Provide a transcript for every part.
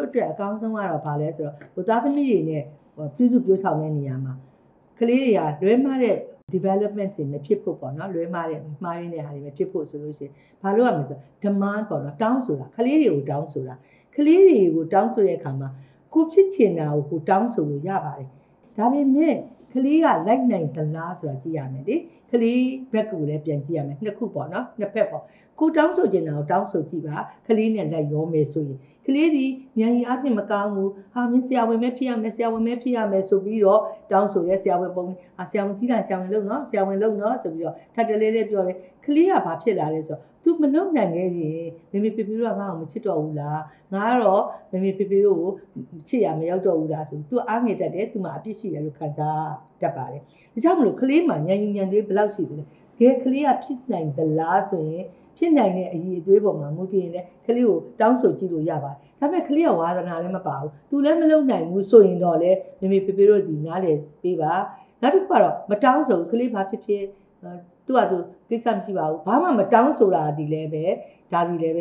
တို့အတွက်အကောင်းဆုံးကတော့ဘာလဲဆိုတော့ဟိုသားသမီးတွေနဲ့ပြုစုပြောထောင်တဲ့နေရာမှာကလေးတွေကလွဲမှားတဲ့ development တွေမဖြစ်ဖို့ပေါ့နော်လွဲမှားတဲ့မှားရင်းတဲ့ဟာတွေမဖြစ်ဖို့ဆိုလို့ရှိရင်ဘာလို့ရမလဲဆို demand ပေါ့နော်တောင်းဆိုတာကလေးတွေကိုတောင်းဆိုတာကလေးတွေကိုတောင်းဆိုတဲ့အခါမှာကိုဖြစ်ချင်တာကိုတောင်းဆိုလို့ရပါတယ်ဒါပေမဲ့ကလေးကလိုက်နိုင်သလားဆိုတာကြည့်ရမယ်လေကလေးဘက်ကလည်းပြန်ကြည့်ရမယ်နှစ်ခုပေါ့နော်နှစ်ဖက်ပေါ့ကိုတောင်းဆိုချင်တာကိုတောင်းဆိုကြည့်ပါကလေးနဲ့လိုက်ရောမယ်ဆိုရင်ကလေးဒီဉာဏ်ရည်အဖြစ်မကောင်းဘူးဟာမင်းဆရာဝန်ပဲဖြစ်ရမယ်ဆရာဝန်ပဲဖြစ်ရမယ်ဆိုပြီးတော့တောင်းဆိုရဲဆရာဝန်ပုံဆရာဝန်ကြီးတာဆရာဝန်လုပ်နော်ဆရာဝန်လုပ်နော်ဆိုပြီးတော့ထပ်တလဲလဲပြောတယ်ကလေးကဘာဖြစ်လာလဲဆိုတော့ तू မလုပ်နိုင်ခဲ့ရင်မေမေဖေဖေတို့ကငါ့ကိုမချစ်တော့ဘူးလားငါကတော့မေမေဖေဖေတို့ကိုချစ်ရမရောက်တော့ဘူးလားဆို तू အားငယ်တတ်တယ် तू မှာအပြစ်ရှိတယ်လို့ခံစားတတ်ပါတယ်ဒါကြောင့်မလို့ကလေးမှာဉာဏ်ယူဉာဏ်တွေဘယ်လောက်ရှိတယ်လဲတကယ်ကလေးကဖြစ်နိုင်သလားဆိုရင်ဖြစ်နိုင်တဲ့အရေးအသွေးပေါ်မှာမူတည်ရင်လည်းကလေးကိုတောင်းဆိုကြည့်လို့ရပါတယ်ဒါပေမဲ့ကလေးကဝါသနာလည်းမပါဘူး तू လည်းမလုပ်နိုင်ဘူးဆိုရင်တော့လေမေမေဖေဖေတို့ဒီနားလေပေးပါနောက်တစ်ခါတော့မတောင်းဆိုကလေးဘာဖြစ်ဖြစ်သူ့ဟာသူကိစ္စမရှိပါဘူးဘာမှမတောင်းဆိုတာဒီလည်းပဲဒါဒီလည်းပဲ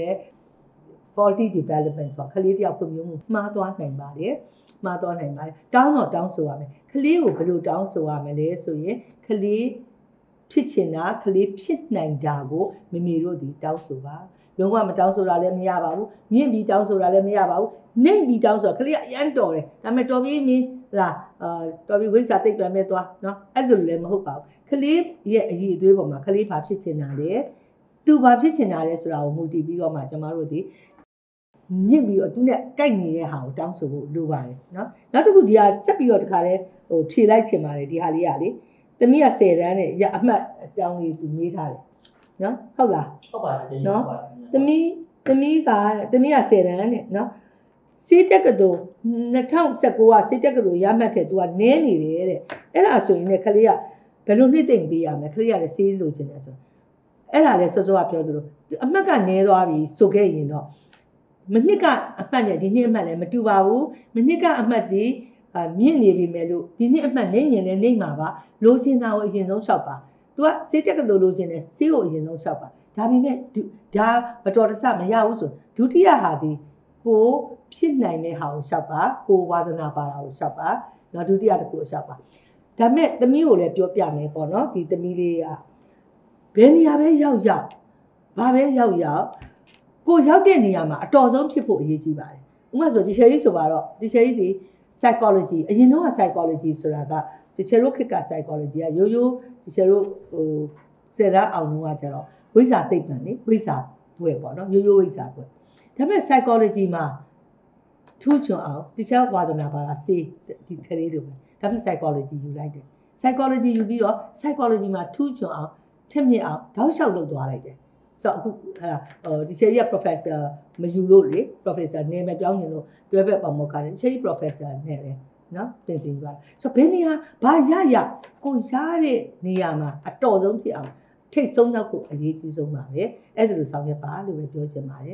faulty development ပေါ့ကလေးတယောက်ဖွံ့ဖြိုးမှုမှားသွားနိုင်ပါတယ်မှားသွားနိုင်ပါတယ်တောင်းတော့တောင်းဆိုရမယ်ကလေးကိုဘယ်လိုတောင်းဆိုရမလဲဆိုရင်ကလေးဖြစ်ချင်တာကလေးဖြစ်နိုင်တာကိုမမေတို့ဒီတောင်းဆိုပါလုံးဝမတောင်းဆိုတာလည်းမရပါဘူးမြင့်ပြီးတောင်းဆိုတာလည်းမရပါဘူးနှိမ့်ပြီးတောင်းဆိုတာကလေးကအရန်တော်တယ်ဒါပေမဲ့တော်ပြီးမင်းလားတော်ပြီးဝိဇ္ဇာတိတ်ပြန်မဲ့သွားเนาะအဲ့လိုလည်းမဟုတ်ပါဘူးကလေးရဲ့အရေးအသွေးပေါ်မှာကလေးဘာဖြစ်ချင်တာလဲသူဘာဖြစ်ချင်တာလဲဆိုတာကိုမူတည်ပြီးတော့မှကျမတို့ဒီမြင့်ပြီးတော့သူနဲ့ကိုက်နေတဲ့ဟာကိုတောင်းဆိုဖို့လိုပါတယ်เนาะနောက်တစ်ခုဒီဟာဆက်ပြီးတော့တခါလဲဟိုဖြေလိုက်ချင်ပါတယ်ဒီဟာလေးကလေသမီးက10တန်းနဲ့အမှတ်အကြောင်းလေးသူရေးထားတယ်နော်ဟုတ်လားဟုတ်ပါတယ်နော်သမီးက10တန်းနဲ့နော်စေတက်ကတူ2019ကစေတက်ကတူရမှတ်တဲ့သူကနည်းနေတယ်တဲ့အဲ့ဒါဆိုရင်လည်းကလေးကဘယ်လိုနှိမ့်သိမ့်ပေးရမလဲကလေးကလည်းစေးလို့ချင်တယ်ဆိုအဲ့ဒါလည်းစောစောကပြောသလိုအမှတ်ကနည်းသွားပြီဆိုခဲ့ရင်တော့မနှစ်ကအမှတ်နဲ့ဒီနှစ်အမှတ်လည်းမတူပါဘူးမနှစ်ကအမှတ်ဒီမြင့်နေပြီမဲ့လို့ဒီနှစ်အမှတ်နေရင်လည်းနေမှာပါလိုချင်တာကိုအရင်ဆုံးလျှောက်ပါ။ तू ကစေးတက်ကတူလိုချင်တယ်စေးကိုအရင်ဆုံးလျှောက်ပါ။ဒါပေမဲ့ဒါမတော်တဆမရဘူးဆိုဒုတိယဟာဒီကိုဖြစ်နိုင်တဲ့ဟာကိုလျှောက်ပါကိုဝါသနာပါတာကိုလျှောက်ပါ။နောက်ဒုတိယတစ်ခုကိုလျှောက်ပါ။ဒါမဲ့သမီးကိုလည်းပြောပြမယ်ပေါ့နော်ဒီသမီးလေးကဘယ်နေရာပဲရောက်ဘာပဲရောက်ကိုရောက်တဲ့နေရာမှာအတော်ဆုံးဖြစ်ဖို့အရေးကြီးပါတယ်။ဥပမာဆိုဒီချယ်ကြီးဆိုပါတော့ဒီချယ်ကြီးဒီ psychology အရင်တော့ psychology ဆိုတာကဒီချယ်တို့ခေတ်က psychology ကရိုးရိုးဒီချယ်တို့ဟိုဆယ်တန်းအောင်လုံးကကျတော့ဝိဇ္ဇာသိပ္ပံလေဝိဇ္ဇာဘွဲ့ပေါ့နော်ရိုးရိုးဝိဇ္ဇာဘွဲ့ဒါပေမဲ့ psychology မှာထူးချွန်အောင်ဒီချယ်ဝါသနာပါတာစေးဒီကလေးတွေပဲဒါပေမဲ့ psychology ယူလိုက်တယ် psychology ယူပြီးတော့ psychology မှာထူးချွန်အောင်ထက်မြက်အောင်တောက်လျှောက်လုပ်သွားလိုက်တယ်ဆိုတော့အခုဒီချယ်ကြီးက professor မယူလို့လေ professor နေမပြောင်းနေလို့တွဲဘက်ပါမောက်ကနေဒီချယ်ကြီး professor နဲ့ပဲနော်ပြင်ဆင်သွားဆိုတော့ဘယ်နေရာဘာရကိုရတဲ့နေရာမှာအတော်ဆုံးဖြစ်အောင်ထိတ်ဆုံးရောက်ဖို့အရေးကြီးဆုံးပါပဲအဲ့ဒါလိုဆောင်ရွက်ပါလို့ပဲပြောချင်ပါတယ်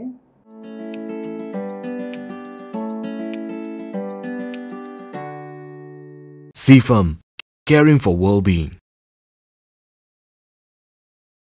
CFM, caring for well-being.